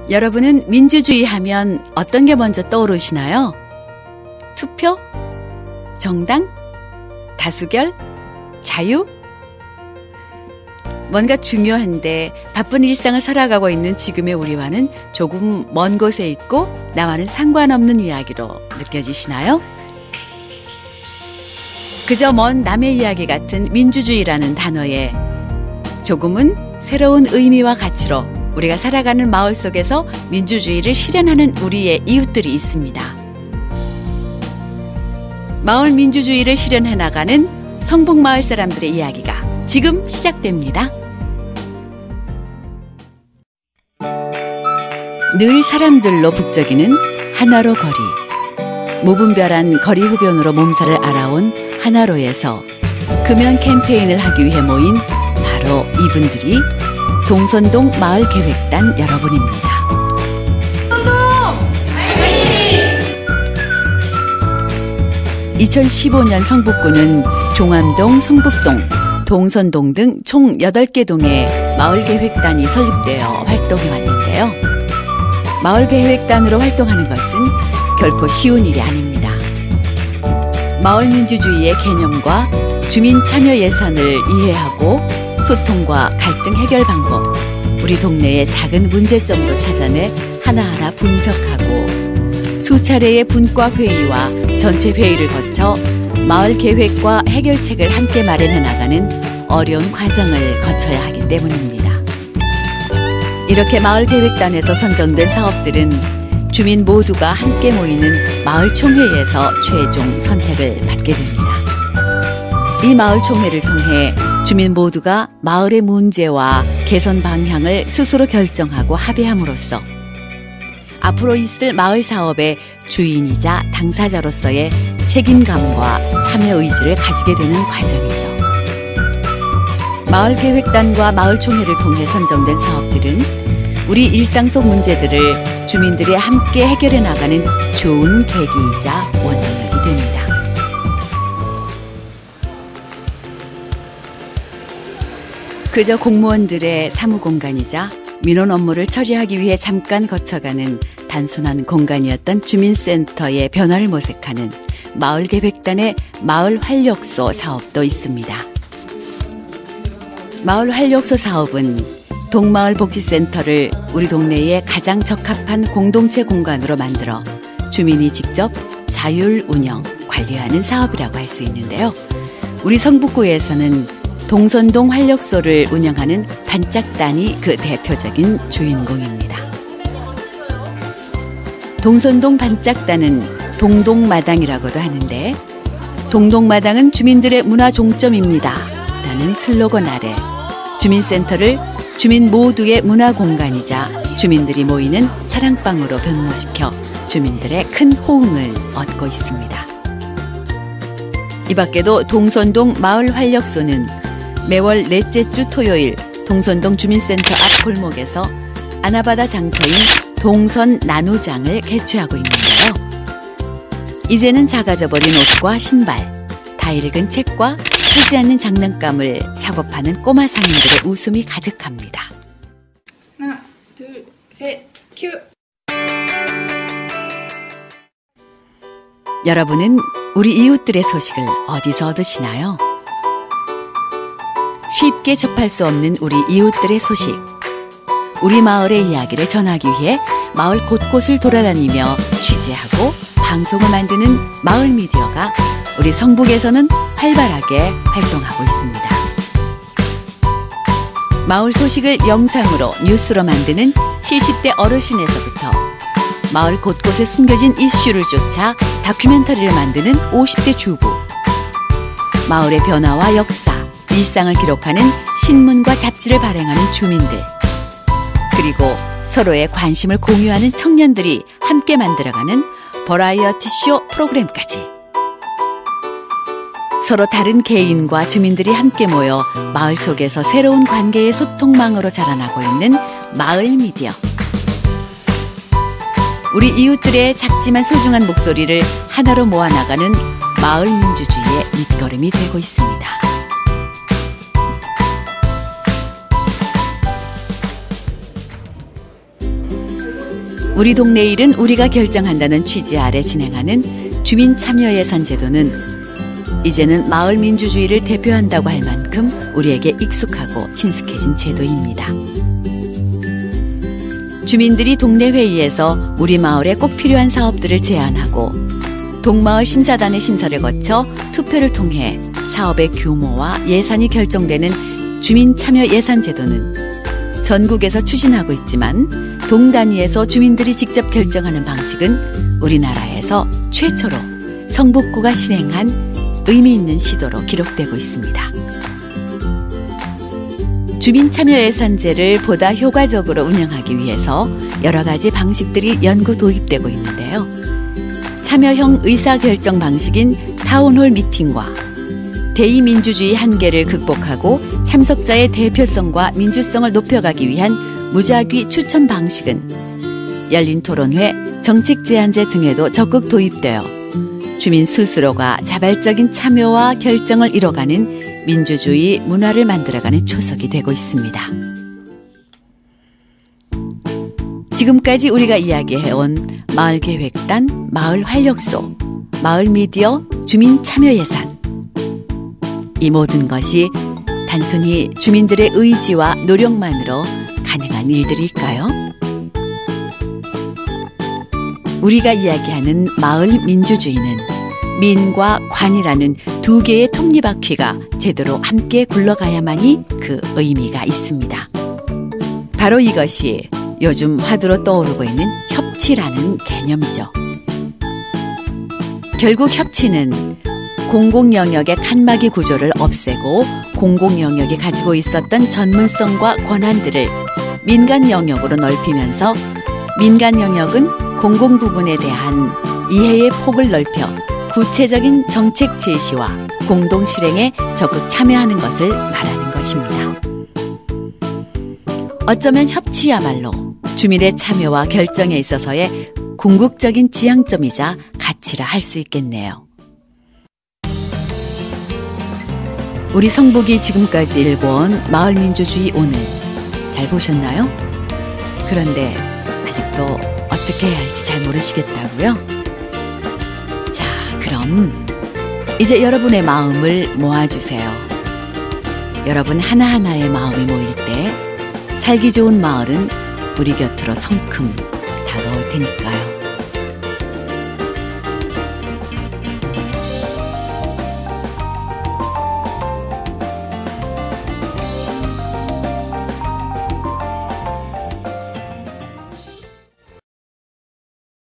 여러분은 민주주의 하면 어떤 게 먼저 떠오르시나요? 투표? 정당? 다수결? 자유? 뭔가 중요한데 바쁜 일상을 살아가고 있는 지금의 우리와는 조금 먼 곳에 있고 나와는 상관없는 이야기로 느껴지시나요? 그저 먼 남의 이야기 같은 민주주의라는 단어에 조금은 새로운 의미와 가치로 우리가 살아가는 마을 속에서 민주주의를 실현하는 우리의 이웃들이 있습니다. 마을 민주주의를 실현해 나가는 성북마을 사람들의 이야기가 지금 시작됩니다. 늘 사람들로 북적이는 하나로 거리. 무분별한 거리 흡연으로 몸살을 앓아온 하나로에서 금연 캠페인을 하기 위해 모인 바로 이분들이 동선동 마을계획단 여러분입니다. 2015년 성북구는 종암동, 성북동, 동선동 등 총 8개 동의 마을계획단이 설립되어 활동해 왔는데요. 마을계획단으로 활동하는 것은 결코 쉬운 일이 아닙니다. 마을민주주의의 개념과 주민 참여 예산을 이해하고 소통과 갈등 해결 방법, 우리 동네의 작은 문제점도 찾아내 하나하나 분석하고 수차례의 분과 회의와 전체 회의를 거쳐 마을 계획과 해결책을 함께 마련해 나가는 어려운 과정을 거쳐야 하기 때문입니다. 이렇게 마을 계획단에서 선정된 사업들은 주민 모두가 함께 모이는 마을 총회에서 최종 선택을 받게 됩니다. 이 마을 총회를 통해 주민 모두가 마을의 문제와 개선 방향을 스스로 결정하고 합의함으로써 앞으로 있을 마을 사업의 주인이자 당사자로서의 책임감과 참여 의지를 가지게 되는 과정이죠. 마을계획단과 마을총회를 통해 선정된 사업들은 우리 일상 속 문제들을 주민들이 함께 해결해 나가는 좋은 계기이자 원동력이 됩니다. 그저 공무원들의 사무공간이자 민원 업무를 처리하기 위해 잠깐 거쳐가는 단순한 공간이었던 주민센터의 변화를 모색하는 마을계획단의 마을활력소 사업도 있습니다. 마을활력소 사업은 동마을복지센터를 우리 동네에 가장 적합한 공동체 공간으로 만들어 주민이 직접 자율 운영, 관리하는 사업이라고 할 수 있는데요. 우리 성북구에서는 동선동 활력소를 운영하는 반짝단이 그 대표적인 주인공입니다. 동선동 반짝단은 동동마당이라고도 하는데 동동마당은 주민들의 문화 종점입니다 라는 슬로건 아래 주민센터를 주민 모두의 문화 공간이자 주민들이 모이는 사랑방으로 변모시켜 주민들의 큰 호응을 얻고 있습니다. 이 밖에도 동선동 마을활력소는 매월 넷째 주 토요일 동선동 주민센터 앞 골목에서 아나바다 장터인 동선 나누장을 개최하고 있는데요. 이제는 작아져버린 옷과 신발, 다 읽은 책과 쓰지 않는 장난감을 사고 파는 꼬마 상인들의 웃음이 가득합니다. 하나, 둘, 셋, 큐! 여러분은 우리 이웃들의 소식을 어디서 얻으시나요? 쉽게 접할 수 없는 우리 이웃들의 소식. 우리 마을의 이야기를 전하기 위해 마을 곳곳을 돌아다니며 취재하고 방송을 만드는 마을 미디어가 우리 성북에서는 활발하게 활동하고 있습니다. 마을 소식을 영상으로 뉴스로 만드는 70대 어르신에서부터 마을 곳곳에 숨겨진 이슈를 쫓아 다큐멘터리를 만드는 50대 주부, 마을의 변화와 역사, 일상을 기록하는 신문과 잡지를 발행하는 주민들, 그리고 서로의 관심을 공유하는 청년들이 함께 만들어가는 버라이어티 쇼 프로그램까지 서로 다른 개인과 주민들이 함께 모여 마을 속에서 새로운 관계의 소통망으로 자라나고 있는 마을 미디어. 우리 이웃들의 작지만 소중한 목소리를 하나로 모아나가는 마을 민주주의의 밑거름이 되고 있습니다. 우리 동네 일은 우리가 결정한다는 취지 아래 진행하는 주민참여예산제도는 이제는 마을 민주주의를 대표한다고 할 만큼 우리에게 익숙하고 친숙해진 제도입니다. 주민들이 동네 회의에서 우리 마을에 꼭 필요한 사업들을 제안하고 동마을 심사단의 심사를 거쳐 투표를 통해 사업의 규모와 예산이 결정되는 주민참여예산제도는 전국에서 추진하고 있지만 동 단위에서 주민들이 직접 결정하는 방식은 우리나라에서 최초로 성북구가 실행한 의미 있는 시도로 기록되고 있습니다. 주민참여예산제를 보다 효과적으로 운영하기 위해서 여러 가지 방식들이 연구 도입되고 있는데요. 참여형 의사결정 방식인 타운홀 미팅과 대의민주주의 한계를 극복하고 참석자의 대표성과 민주성을 높여가기 위한 무작위 추천 방식은 열린 토론회, 정책 제안제 등에도 적극 도입되어 주민 스스로가 자발적인 참여와 결정을 이뤄가는 민주주의 문화를 만들어가는 초석이 되고 있습니다. 지금까지 우리가 이야기해온 마을계획단, 마을활력소, 마을미디어, 주민참여예산. 이 모든 것이 단순히 주민들의 의지와 노력만으로 가능한 일들일까요? 우리가 이야기하는 마을 민주주의는 민과 관이라는 두 개의 톱니바퀴가 제대로 함께 굴러가야만이 그 의미가 있습니다. 바로 이것이 요즘 화두로 떠오르고 있는 협치라는 개념이죠. 결국 협치는 공공영역의 칸막이 구조를 없애고 공공영역이 가지고 있었던 전문성과 권한들을 민간 영역으로 넓히면서 민간 영역은 공공 부분에 대한 이해의 폭을 넓혀 구체적인 정책 제시와 공동 실행에 적극 참여하는 것을 말하는 것입니다. 어쩌면 협치야말로 주민의 참여와 결정에 있어서의 궁극적인 지향점이자 가치라 할 수 있겠네요. 우리 성북이 지금까지 읽어온 마을민주주의 오늘 잘 보셨나요? 그런데 아직도 어떻게 해야 할지 잘 모르시겠다고요? 자, 그럼 이제 여러분의 마음을 모아주세요. 여러분 하나하나의 마음이 모일 때 살기 좋은 마을은 우리 곁으로 성큼 다가올 테니까요.